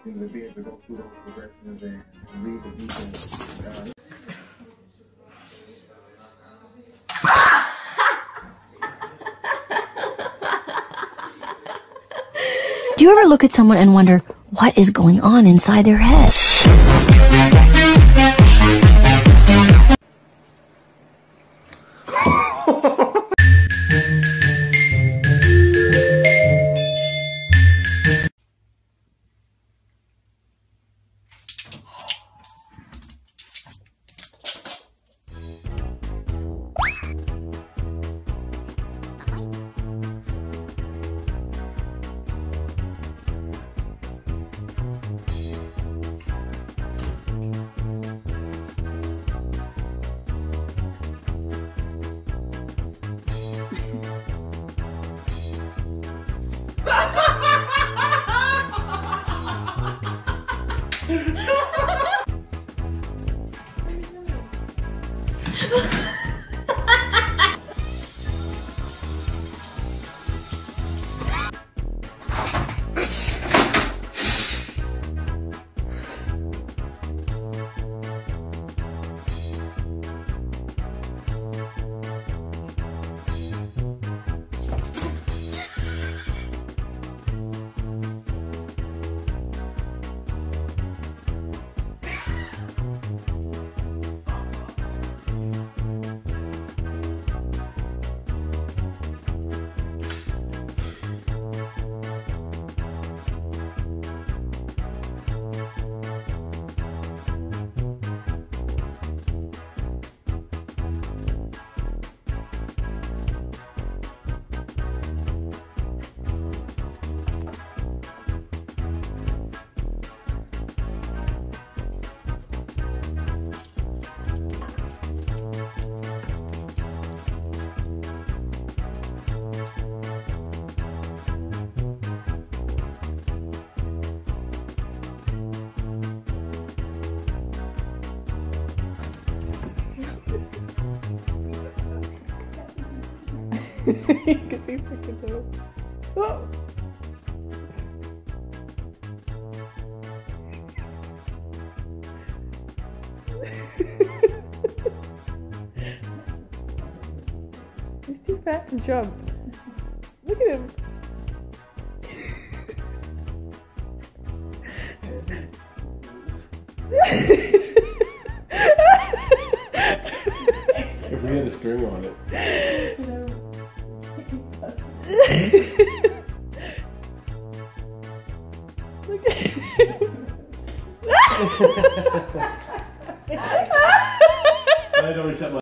to be able to go through those progressions and read the details. Do you ever look at someone and wonder what is going on inside their head? You can see freaking toe. Oh! He's too fat to jump. Look at him. If we had a string on it. Look at him. I don't shut my